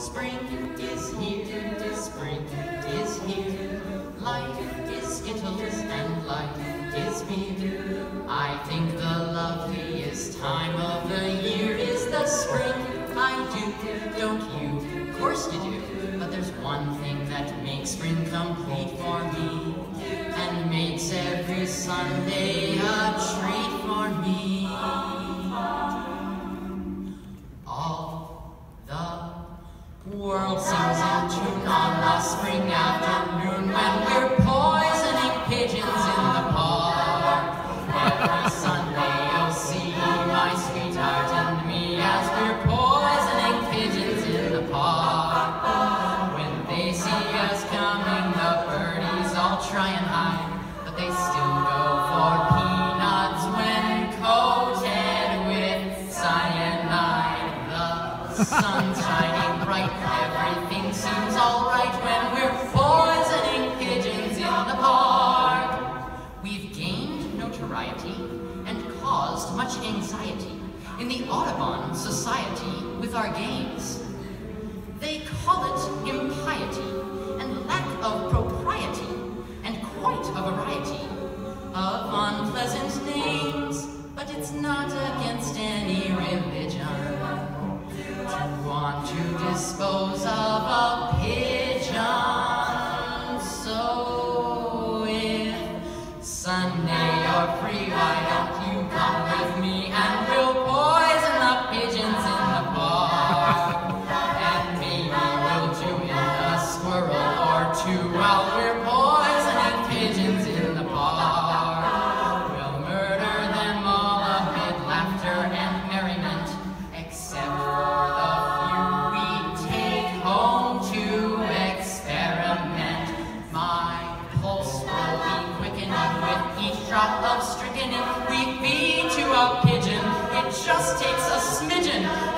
Spring is here, spring is here. Life is skittles and life is beer. I think the loveliest time of the year is the spring. I do, don't you? Of course you do. But there's one thing that makes spring complete for me, and makes every Sunday a treat for me. All the world sings in tune on a spring afternoon when we're poisoning pigeons in the park. Every Sunday you'll see my sweetheart and me as we're poisoning pigeons in the park. When they see us coming, the birdies all try and hide, but they still go for peanuts when coated with cyanide. The sun's shining bright, everything seems alright when we're poisoning pigeons in the park. We've gained notoriety and caused much anxiety in the Audubon Society with our games. They call it impiety and lack of propriety and quite a variety of unpleasant names, but it's not against any religion to want to dispose of a pigeon. So if Sunday you're free, why don't you come with me and we'll poison the pigeons in the park? And maybe we'll do in a squirrel or two while we're poisoning pigeons in the park. We'll murder them all amid laughter and merriment, except for the few we take home to experiment. My pulse will be quickening with each drop of strychnine we feed to a pigeon. It just takes a smidgen